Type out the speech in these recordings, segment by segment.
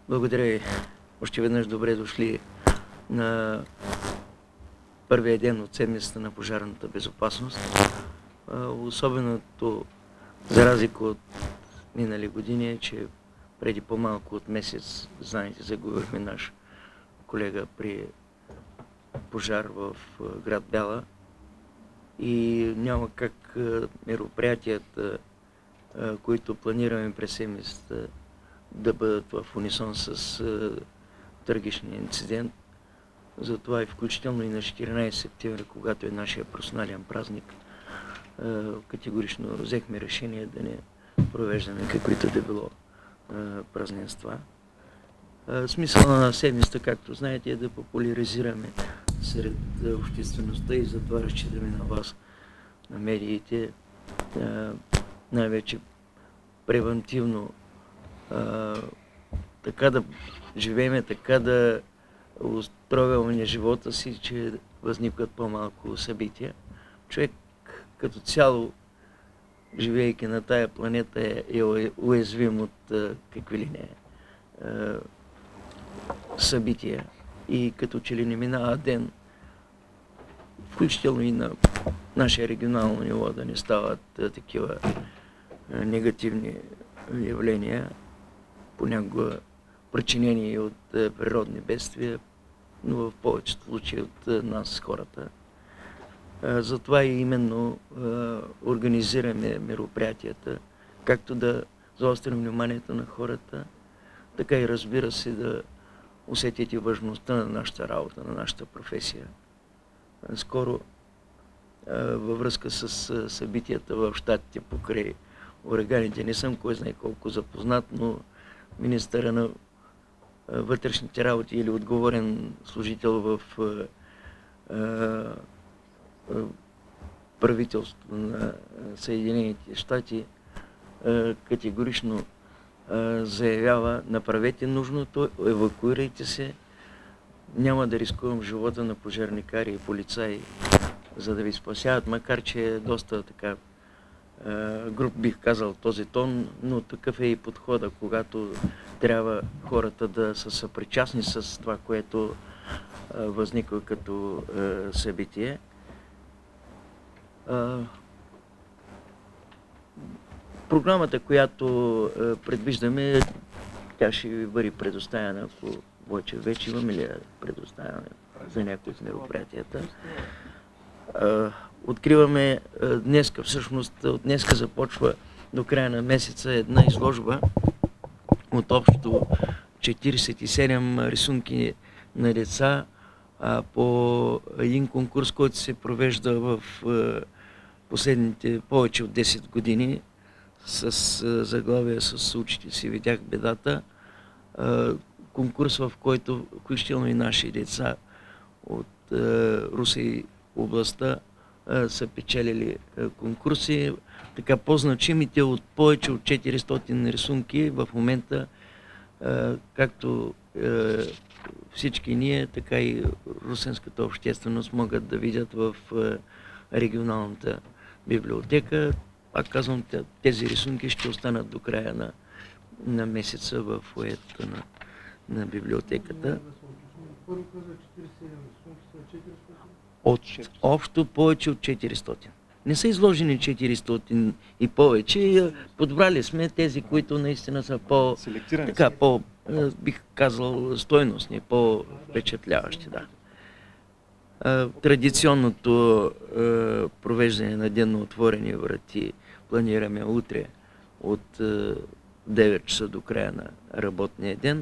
Благодаря ви. Още веднъж добре дошли на първия ден от седмицата на пожарната безопасност. Особеното, за разлика от минали години, е, че преди по-малко от месец, знаете, загубихме наш колега при пожар в град Бяла и няма как мероприятията, които планираме през седмицата, да бъдат в унисон с трагичния инцидент. Затова и включително и на 14 септември, когато е нашия професионален празник, категорично взехме решение да не провеждаме каквито да било празненства. Смисъла на седмицата, както знаете, е да популяризираме сред обществеността и затова разчитаме на вас, на медиите, най-вече превентивно така да живеем, така да устройваме живота си, че възникват по-малко събития. Човек като цяло, живеейки на тая планета, е уязвим от какви ли не събития. И като че ли не минава ден, включително и на наше регионално ниво, да не стават такива негативни явления, понякога причинени от природни бедствия, но в повечето случаи от нас, хората. Затова и именно организираме мероприятията, както да заострим вниманието на хората, така и разбира се да усетите важността на нашата работа, на нашата професия. Скоро във връзка с събитията в щатите покрай ураганите не съм кой знае колко запознат, но министъра на вътрешните работи или отговорен служител в правителството на Съединените щати категорично заявява: направете нужното, евакуирайте се, няма да рискувам живота на пожарникари и полицаи, за да ви спасяват, макар че е доста така груб, бих казал, този тон, но такъв е и подхода, когато трябва хората да са съпричастни с това, което възниква като събитие. Програмата, която предвиждаме, тя ще ви бъде предоставена, ако вече имаме ли предоставяне за някои от мероприятията. Откриваме днеска, всъщност от днеска започва до края на месеца една изложба от общо 47 рисунки на деца по един конкурс, който се провежда в последните повече от 10 години с заглавие "С очите си видях бедата". Конкурс, в който включително и наши деца от Русе и областта са печелили конкурси. Така по-значимите от повече от 400 рисунки в момента, както всички ние, така и русенската общественост могат да видят в регионалната библиотека. Пак казвам, тези рисунки ще останат до края на месеца в фоайето на библиотеката. От общо повече от 400. Не са изложени 400 и повече. Подбрали сме тези, които наистина са бих казал, стойностни, по-впечатляващи. Да. Традиционното провеждане на ден на отворени врати планираме утре от 9 часа до края на работния ден.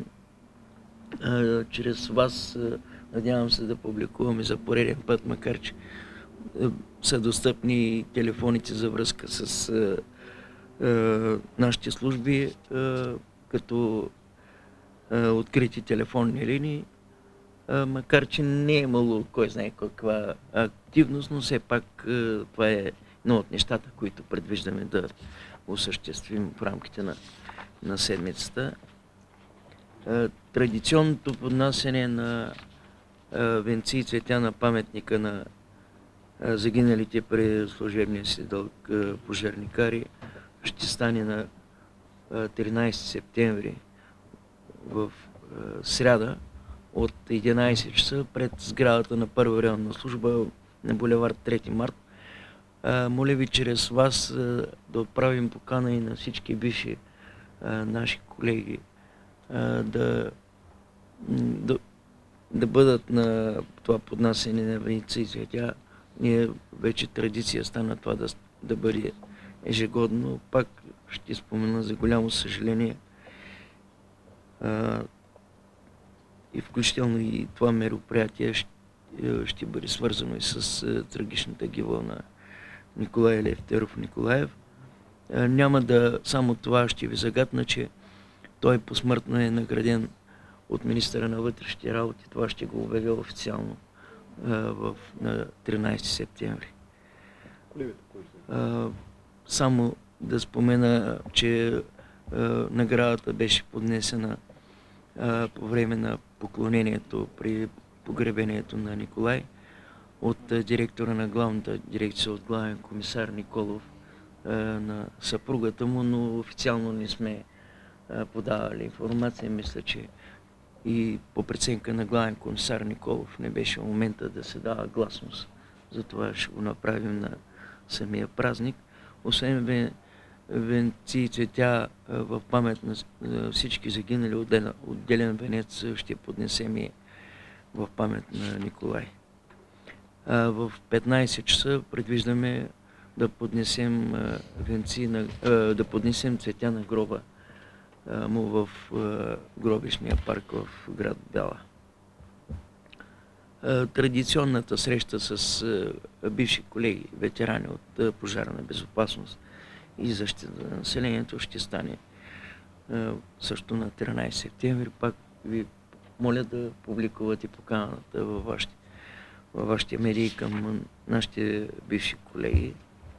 Чрез вас надявам се да публикуваме за пореден път, макар че са достъпни телефоните за връзка с нашите служби, като открити телефонни линии, макар че не е имало кой знае каква активност, но все пак това е едно от нещата, които предвиждаме да осъществим в рамките на седмицата. Традиционното поднасяне на венци и цветя на паметника на загиналите при служебния си дълг пожарникари ще стане на 13 септември в сряда от 11 часа пред сградата на първа районна служба на булевард 3 март. Моля ви чрез вас да отправим покана и на всички бивши наши колеги да бъдат на това поднасяне на венци и цветя. Ние вече традиция стана това да бъде ежегодно. Пак ще спомена за голямо съжаление и включително и това мероприятие ще бъде свързано и с трагичната гибел на Николай Левтеров Николаев. Няма да само това ще ви загадна, че той посмъртно е награден от министъра на вътрешните работи. Това ще го обявя официално на 13 септември. Само да спомена, че наградата беше поднесена по време на поклонението при погребението на Николай от директора на главната дирекция, от главен комисар Николов на съпругата му, но официално не сме подавали информация. Мисля, че и по преценка на главен комисар Николов не беше момента да се дава гласност. Затова ще го направим на самия празник. Освен венци и цветя в памет на всички загинали, отделен венец ще поднесем и в памет на Николай. В 15 часа предвиждаме да поднесем да поднесем цветя на гроба му в гробищния парк в град Бяла. Традиционната среща с бивши колеги, ветерани от пожарна безопасност и защита на населението ще стане също на 13 септември. Пак ви моля да публикувате поканата във вашите медии към нашите бивши колеги.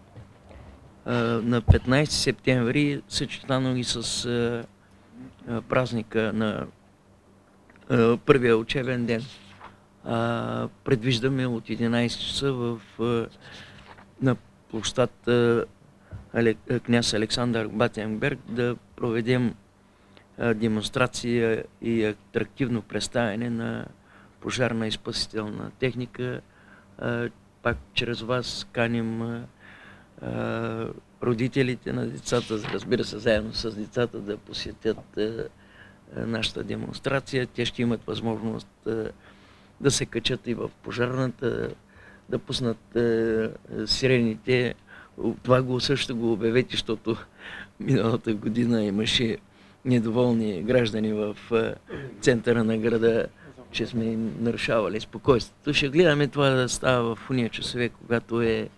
На 15 септември, съчетано и с празника на първия учебен ден, предвиждаме от 11 часа на площад княз Александър Батенберг да проведем демонстрация и атрактивно представяне на пожарна и спасителна техника. Пак чрез вас каним родителите на децата, разбира се, заедно с децата да посетят нашата демонстрация. Те ще имат възможност да се качат и в пожарната, да пуснат сирените. Това също го обявете, защото миналата година имаше недоволни граждани в центъра на града, че сме им нарушавали спокойствието. Ще гледаме това да става в уния часове, когато е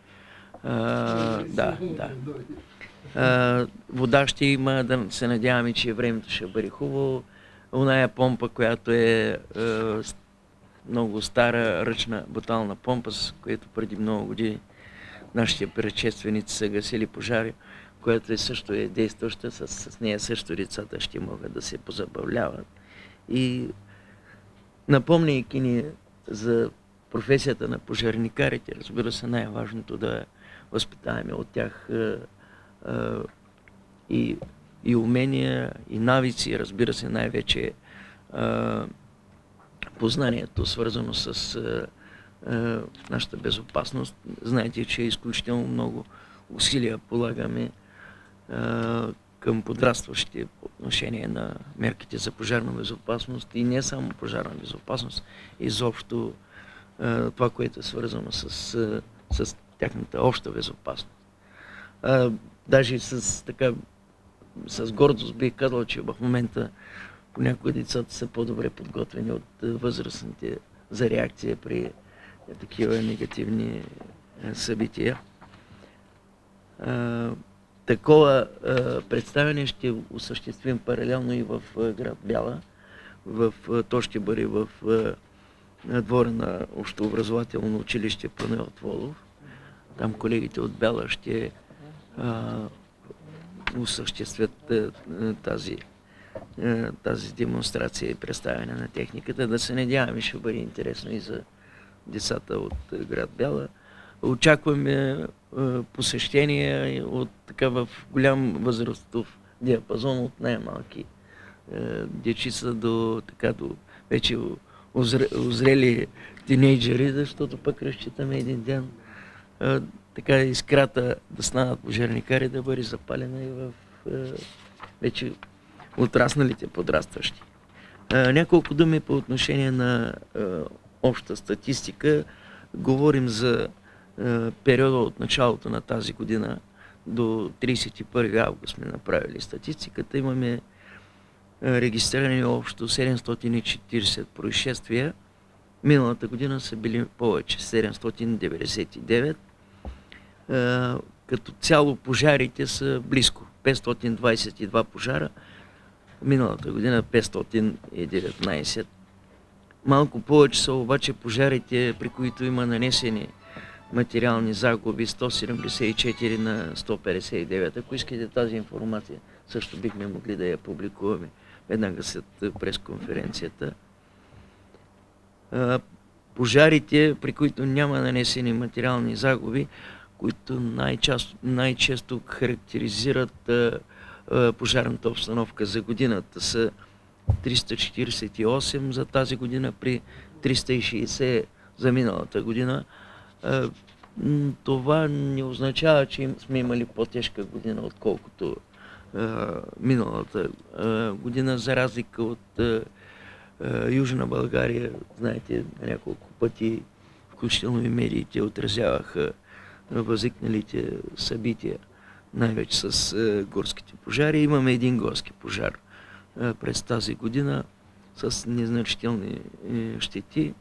вода ще има, да се надяваме, че времето ще бъде хубаво. Оная помпа, която е много стара ръчна бутална помпа, с която преди много години нашите предшественици са гасили пожари, която също е действаща, с нея също децата ще могат да се позабавляват. И напомняйки ни за професията на пожарникарите, разбира се, най-важното да възпитаваме от тях и умения, и навици, разбира се, най-вече познанието, свързано с нашата безопасност. Знаете, че изключително много усилия полагаме към подрастващите по отношение на мерките за пожарна безопасност и не само пожарна безопасност, изобщо това, което е свързано с тяхната обща безопасност. Даже с гордост бих казал, че в момента понякога децата са по-добре подготвени от възрастните за реакция при такива негативни събития. Такова представяне ще осъществим паралелно и в град Бяла. То ще бъде в двора на общообразователно училище Панайот Волов. Там колегите от Бяла ще осъществят тази демонстрация и представяне на техниката. Да се надяваме, ще бъде интересно и за децата от град Бяла. Очакваме посещения в голям възрастов диапазон, от най-малки дечица до вече озрели тинейджери, защото пък разчитаме един ден така искрата да станат пожарникари, да бъде запалена и в вече отрасналите подрастващи. Няколко думи по отношение на обща статистика. Говорим за периода от началото на тази година до 31 август сме направили статистиката. Имаме регистрирани общо 740 происшествия. Миналата година са били повече, 799. Като цяло пожарите са близко. 522 пожара. Миналата година 519. Малко повече са обаче пожарите, при които има нанесени материални загуби, 174 на 159. Ако искате тази информация, също бихме могли да я публикуваме веднага след пресконференцията. Пожарите, при които няма нанесени материални загуби, които най-често характеризират пожарната обстановка за годината, са 348 за тази година при 360 за миналата година. Това не означава, че сме имали по-тежка година, отколкото миналата година, за разлика от Южна България. Знаете, няколко пъти, включително и медиите, отразяваха възникналите събития, най-вече с горските пожари. Имаме един горски пожар през тази година с незначителни щети.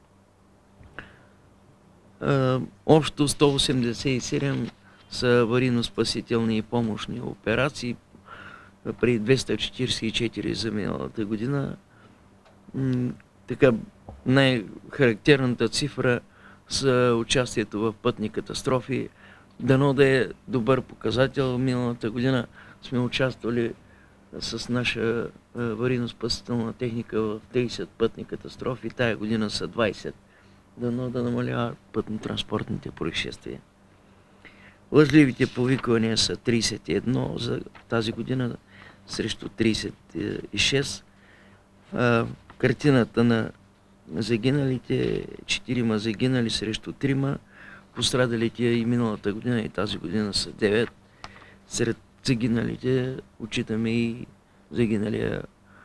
Общо 187 са аварийно-спасителни и помощни операции при 244 за миналата година. Така, най-характерната цифра за участието в пътни катастрофи. Дано да е добър показател. Миналата година сме участвали с наша аварийно-спасителна техника в 30 пътни катастрофи. Тая година са 20. Дано да намаляват пътно-транспортните происшествия. Лъжливите повиквания са 31 за тази година срещу 36. Картината на загиналите, 4 загинали срещу 3. Пострадалите и миналата година и тази година са 9. Сред загиналите отчитаме и загиналия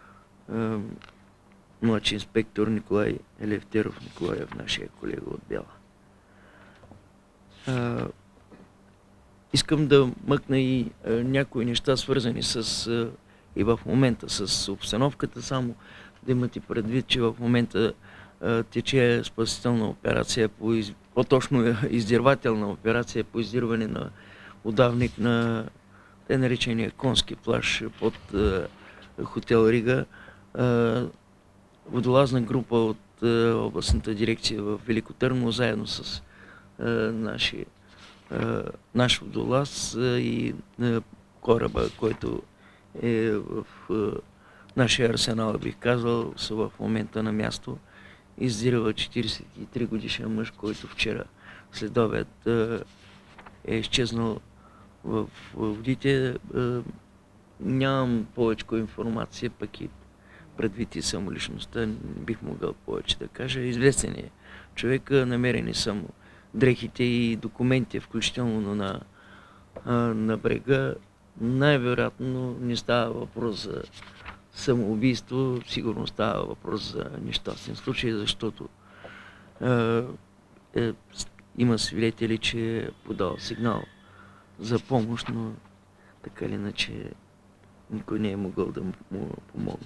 младши инспектор Николай Елефтеров Николаев, нашия колега от Бяла. Искам да мъкна и някои неща, свързани и в момента с обстановката, само да имате предвид, че в момента тече спасителна операция, по-точно издирвателна операция по издирване на удавник на те наречения конски плаж под хотел Рига. Водолазна група от областната дирекция в Велико Търново, заедно с наш водолаз и кораба, който е в нашия арсенал, бих казал, са в момента на място. Издирва 43 годишен мъж, който вчера след обед е изчезнал в водите. Нямам повече информация, пък и предвид и самоличността, не бих могъл повече да кажа. Известен е човек, намерени са му дрехите и документи, включително на брега. Най-вероятно не става въпрос за самоубийство, сигурно става въпрос за нещастен случай, защото има свидетели, че е подал сигнал за помощ, но така или иначе никой не е могъл да му помогне.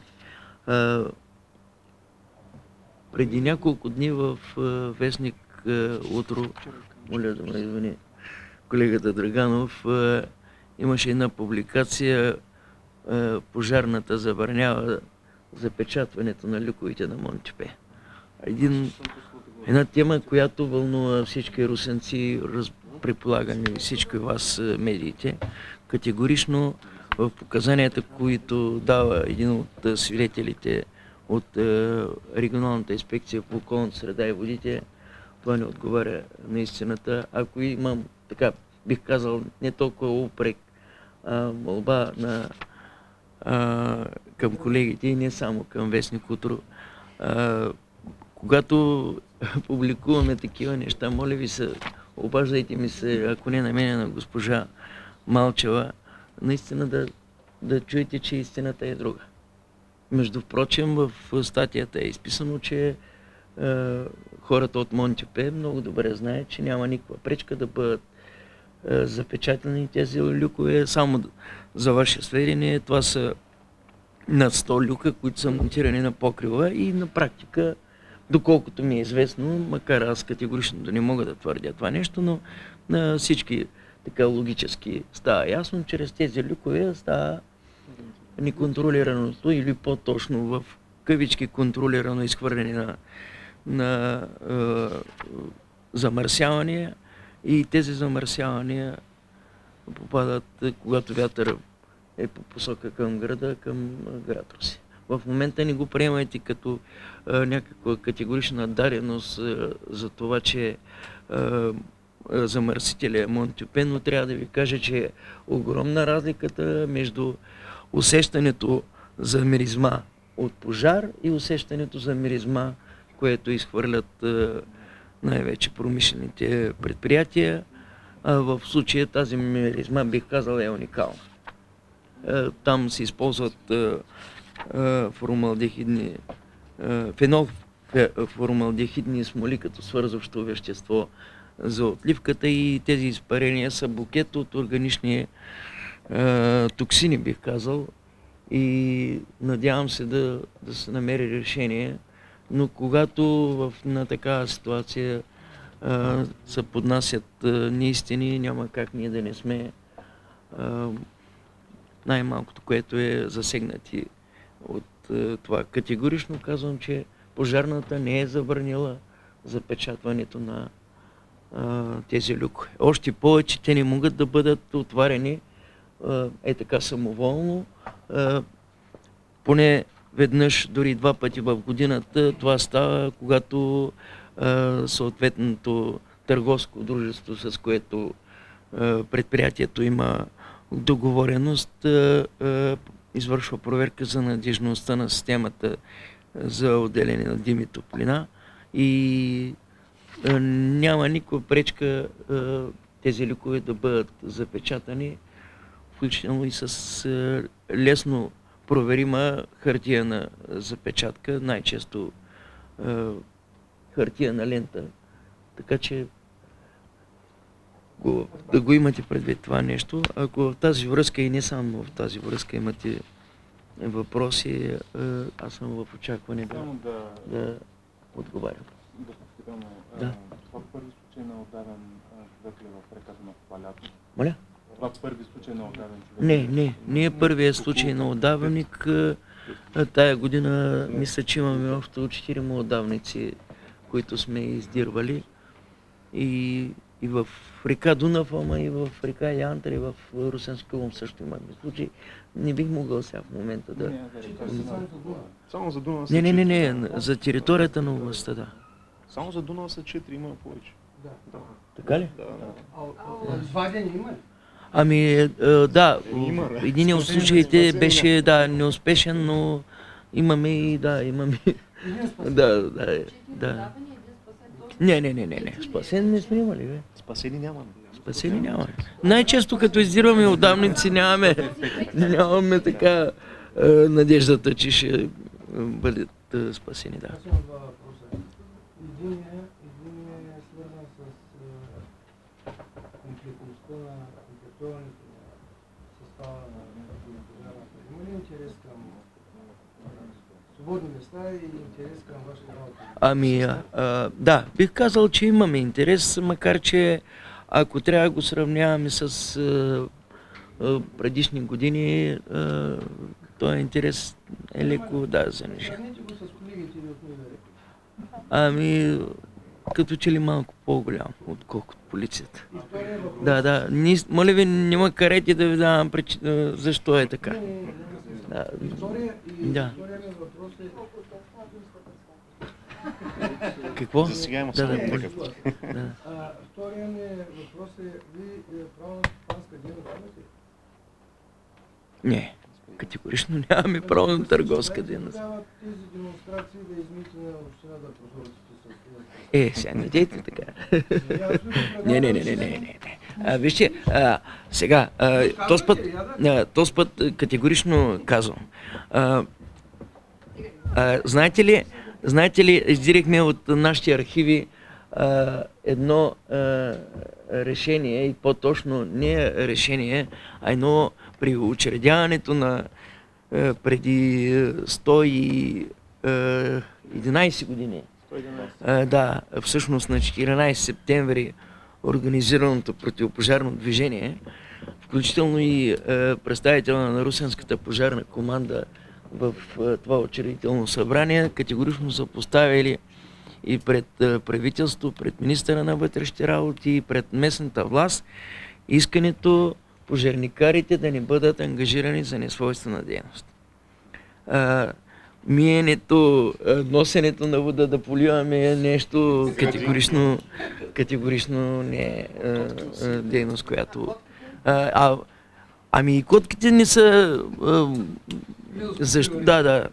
Преди няколко дни в вестник Утро, моля да ме извини колегата Драганов, имаше една публикация: пожарната забранява запечатването на люковете на Монтюпе. Една тема, която вълнува всички русенци, предполагам и всички вас медиите. Категорично в показанията, които дава един от свидетелите от регионалната инспекция по околната среда и водите, това не отговаря на истината. Ако имам, така бих казал, не толкова упрек, молба на към колегите и не само към Вестник Утро. Когато публикуваме такива неща, моля ви се, обаждайте ми се, ако не на мен, на госпожа Малчева, наистина да чуете, че истината е друга. Между впрочем, в статията е изписано, че хората от Монтюпе много добре знаят, че няма никаква пречка да бъдат запечатани тези люкове. Само за ваше сведение, това са над 100 люка, които са монтирани на покрива и на практика, доколкото ми е известно, макар аз категорично да не мога да твърдя това нещо, но на всички така логически става ясно, чрез тези люкове става неконтролираното или по-точно в кавички контролирано изхвърляне на замърсявания и тези замърсявания попадат, когато вятър е по посока към града, към град Русе. В момента не го приемайте като някаква категорична даденост за това, че замърсителя е Монтюпе, но трябва да ви кажа, че е огромна разликата между усещането за миризма от пожар и усещането за миризма, което изхвърлят най-вече промишлените предприятия. В случая тази миризма, бих казал, е уникална. Там се използват фенолформалдехидни смоли като свързващо вещество за отливката и тези изпарения са букет от органични токсини, бих казал, и надявам се да се намери решение, но когато на такава ситуация се поднасят неистини, няма как ние да не сме най-малкото, което е засегнати от това. Категорично казвам, че пожарната не е забранила запечатването на тези люкове. Още повече те не могат да бъдат отварени така самоволно. Поне веднъж, дори 2 пъти в годината това става, когато съответното търговско дружество, с което предприятието има договореност, извършва проверка за надежността на системата за отделяне на дим и топлина и няма никаква пречка тези люкове да бъдат запечатани, включително и с лесно проверима хартиена запечатка, най-често хартиена лента. Така че да го имате предвид това нещо. Ако в тази връзка и не само в тази връзка имате въпроси, аз съм в очакване да отговарям. Да. Това първи случай на отдаден човек ли в реката на това лято? Моля? Това първи случай на отдаден човек? Не е първият случай на отдавник. Тая година мисля, че имаме общо 4 отдавници, които сме издирвали. И в река Дунав, ама и в река Янтар, и в Русенски Лом също имаме случаи. Не бих могъл сега в момента да... Само за Дунав са 4. Не, за територията на областта, да. Само за Дунав са 4, има повече. Да. Така ли? Да. Извадени има ли? Ами, да, един от случаите беше, неуспешен, но имаме и, имаме... Да. Не. Спасен не сме имали, бе. Спасени нямаме. Спасени нямаме. Най-често като издирваме отдавници нямаме така надеждата, че ще бъдат спасени, да. Аз имам 2 въпроса. Един е свързан с комплектността на комплектуването на състава на пожарната. Има ли интерес към свободни места и интерес към вашата работа? Ами, да, бих казал, че имаме интерес, макар че ако трябва да го сравняваме с предишни години, този интерес е леко занижен. Сравните го с колегите ви от МВР. Ами, като че ли малко по-голям, отколкото полицията. И втория въпрос. Да. Моля ви, не ме карайте да ви давам защо е така. Да. Втория ми въпрос е... Какво? За сега има само такъв. Втория ми въпрос е, ви право на стопанска дейност имате? Не, Категорично нямаме право на търговска дейност. Тогава тези демонстрации да измите на община да прозорците с... Сега не дейте така. Не. Вижте, сега, този път категорично казвам. Знаете ли, издирихме от нашите архиви едно решение, и по-точно не решение, а едно при учредяването на преди 111 години. Да, всъщност на 14 септември организираното противопожарно движение, включително и представителя на Русенската пожарна команда в това учредително събрание, категорично са поставили и пред правителство, пред министъра на вътрешните работи и пред местната власт искането пожарникарите да не бъдат ангажирани за несвойствена дейност. Миенето, носенето на вода да поливаме е нещо категорично не е дейност, която... Ами и котките не са... Защо? Да.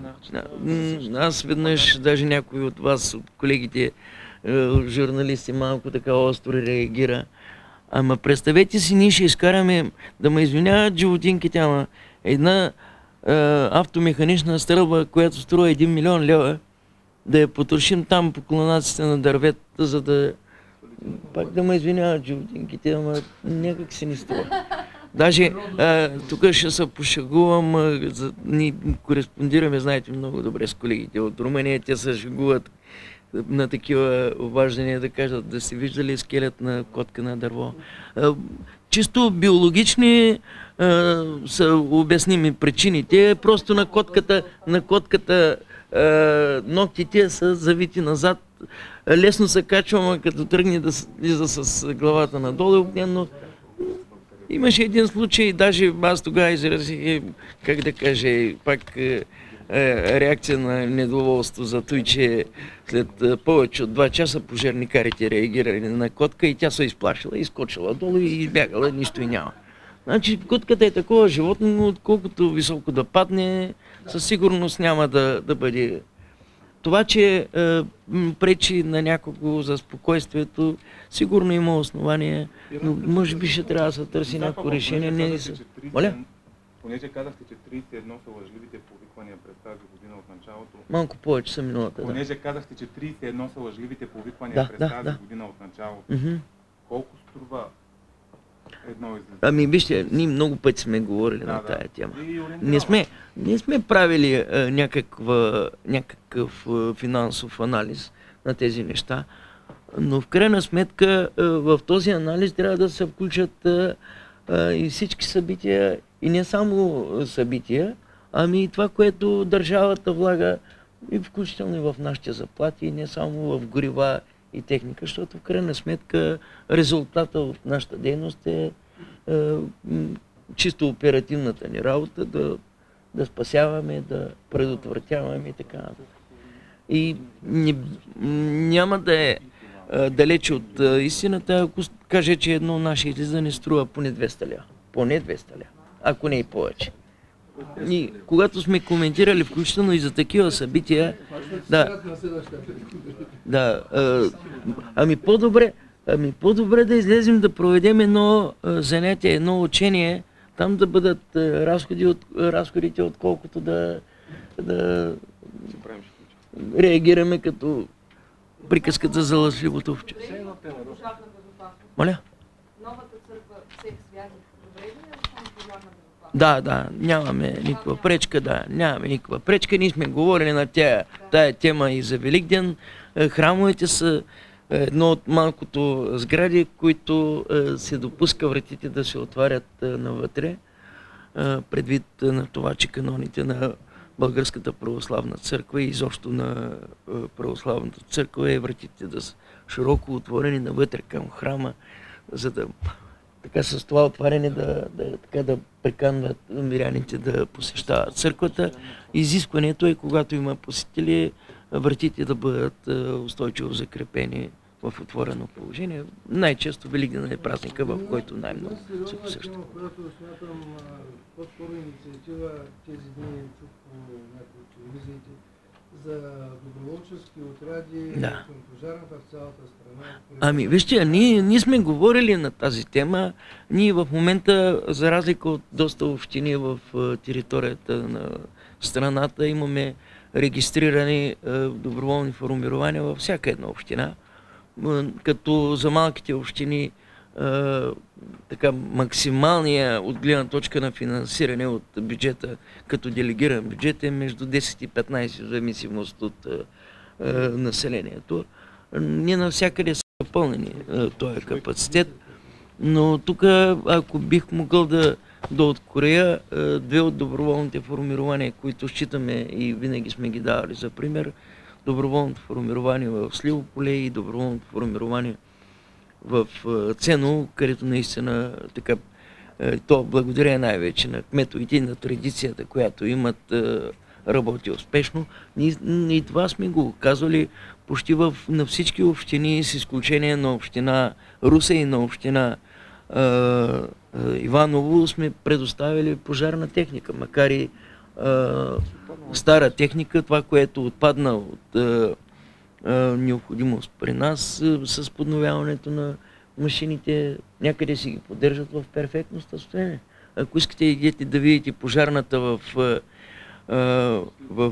Аз веднъж, даже някой от вас, от колегите журналисти, малко така остро реагира. Ама представете си, ние ще изкараме, да ме извиняват животинките, ама една автомеханична стрелба, която струва 1 милион лева, да я потрошим там по клонаците на дърветата, за да... Пак да ме извиняват животинките, ама някак си не струва. Даже тук ще се пошегувам, ние кореспондираме, знаете, много добре с колегите от Румъния, те се шегуват на такива обаждания, да кажат, да си виждали скелет на котка на дърво. Чисто биологични са обясними причините, просто на котката ногтите са завити назад, лесно се качва, като тръгне да слиза с главата надолу, но имаше един случай, даже аз тогава изразих, как да кажа, пак реакция на недоволство за той, че след повече от 2 часа пожарникарите реагирали на котка и тя се изплашила, изкочила долу и избягала, нищо и няма. Значи котката е такова животно, но отколкото високо да падне, със сигурност няма да бъде. Това, че пречи на някого за спокойствието, сигурно има основание, но може би ще трябва да се търси някакво решение. Моля? Понеже казахте, че 31 са лъжливите повиквания през тази година от началото. Малко повече са миналата. Понеже казахте, че 31 са лъжливите повиквания през тази година от началото. Колко струва едно излизане? Ами вижте, ние много пъти сме говорили на тая тема. Не сме правили някакъв финансов анализ на тези неща, но в крайна сметка в този анализ трябва да се включат и всички събития, и не само събития, ами и това, което държавата влага, и включително и в нашите заплати, и не само в горива и техника, защото в крайна сметка резултата от нашата дейност е чисто оперативната ни работа, да спасяваме, да предотвратяваме и така нататък. И няма да е далече от истината, ако каже, че едно наше излизане струва поне 200 лева. Поне 200 лева, ако не и повече. И когато сме коментирали, включително и за такива събития, ами по-добре да излезем да проведем едно занятие, едно учение, там да бъдат разходите, отколкото да реагираме като приказката за лъжливото овче. Моля? Новата църква всех связи добре ли е пожарна безопасност? Да, нямаме никаква пречка, Ние сме говорили на тая тема и за Великден. Храмовете са едно от малкото сгради, които се допуска вратите да се отварят навътре, предвид на това, че каноните на Българската православна църква и изобщо на православната църква е вратите да са широко отворени навътре към храма, за да така с това отваряне да приканват миряните да посещават църквата. Изискването е, когато има посетители, вратите да бъдат устойчиво закрепени в отворено положение. Най-често Великден е празника, в който най-много се посеща. Тема, която смятам по-скоро инициатива тези дни чух по някои от телевизиите за доброволчески отряди към пожарната в цялата страна. Ами вижте, ние сме говорили на тази тема. Ние в момента, за разлика от доста общини в територията на страната, имаме регистрирани доброволни формирования във всяка една община. Като за малките общини така максималния от гледна точка на финансиране от бюджета, като делегиран бюджет е между 10 и 15 в зависимост от населението. Не навсякъде са запълнени този капацитет, но тук, ако бих могъл да откроя две от доброволните формирования, които считаме и винаги сме ги давали за пример, доброволното формирование в Сливополе и доброволното формирование в Ценово, където наистина така, то благодарение най-вече на кметовете и на традицията, която имат, работи успешно. И това сме го казвали почти на всички общини, с изключение на община Русе и на община Иваново, сме предоставили пожарна техника, макар и стара техника, това, което отпадна от необходимост при нас с подновяването на машините, някъде си ги поддържат в перфектно състояние. Ако искате идете да видите пожарната в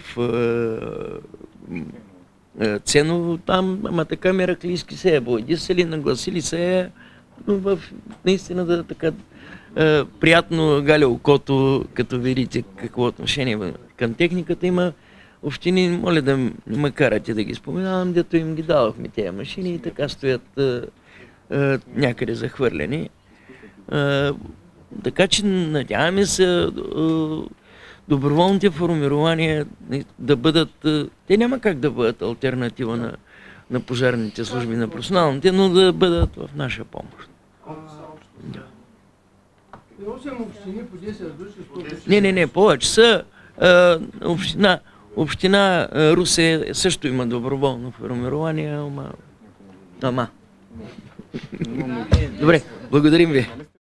Ценово, там, ама така мераклийски се е боядисали, нагласили се е, но наистина да така приятно галя окото, като видите какво отношение към техниката има. Общини, моля да ме карате да ги споменавам, дето им ги давахме тези машини и така стоят някъде захвърлени. Така че надяваме се доброволните формирования да бъдат, те няма как да бъдат алтернатива на пожарните служби, на професионалните, но да бъдат в наша помощ. 8 общини по 10 души. Не, повече са. Община Русе също има доброволно формирование, ама. Добре, благодарим ви.